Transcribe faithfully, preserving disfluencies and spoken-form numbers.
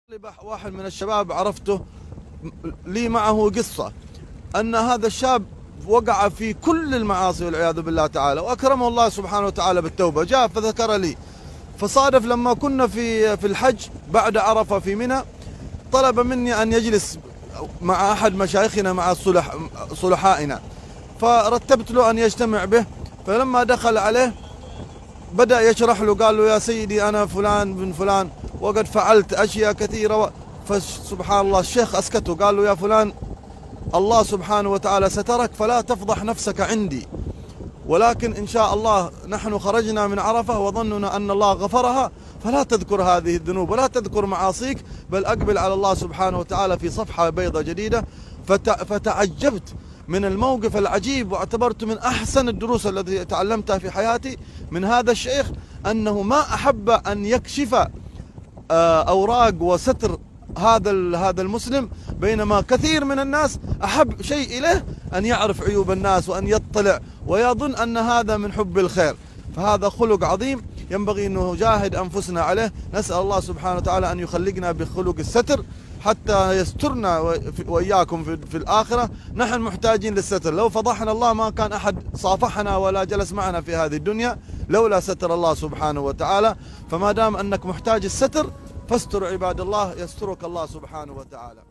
واحد من الشباب عرفته لي معه قصة أن هذا الشاب وقع في كل المعاصي والعياذ بالله تعالى، وأكرمه الله سبحانه وتعالى بالتوبة. جاء فذكر لي، فصادف لما كنا في في الحج بعد عرفة في منى، طلب مني أن يجلس مع أحد مشايخنا مع صلح صلحائنا، فرتبت له أن يجتمع به. فلما دخل عليه بدأ يشرح له، قال له: يا سيدي أنا فلان بن فلان وقد فعلت أشياء كثيرة. فسبحان الله الشيخ أسكته، قال له: يا فلان، الله سبحانه وتعالى سترك فلا تفضح نفسك عندي، ولكن إن شاء الله نحن خرجنا من عرفة وظننا أن الله غفرها، فلا تذكر هذه الذنوب ولا تذكر معاصيك، بل أقبل على الله سبحانه وتعالى في صفحة بيضة جديدة. فتعجبت من الموقف العجيب، واعتبرت من أحسن الدروس التي تعلمتها في حياتي من هذا الشيخ أنه ما أحب أن يكشف أوراق وستر هذا هذا المسلم، بينما كثير من الناس أحب شيء إليه أن يعرف عيوب الناس وأن يطلع ويظن أن هذا من حب الخير. فهذا خلق عظيم ينبغي أن نجاهد أنفسنا عليه. نسأل الله سبحانه وتعالى أن يخلقنا بخلق الستر حتى يسترنا وإياكم في الآخرة. نحن محتاجين للستر، لو فضحنا الله ما كان أحد صافحنا ولا جلس معنا في هذه الدنيا لولا ستر الله سبحانه وتعالى. فما دام أنك محتاج الستر فاستر عباد الله يسترك الله سبحانه وتعالى.